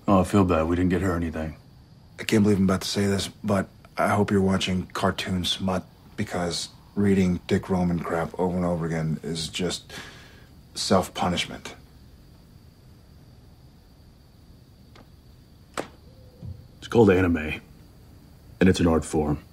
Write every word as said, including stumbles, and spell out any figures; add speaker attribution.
Speaker 1: Oh, I feel bad. We didn't get her anything.
Speaker 2: I can't believe I'm about to say this, but I hope you're watching cartoon smut, because reading Dick Roman crap over and over again is just self-punishment.
Speaker 1: It's called anime, and it's an art form.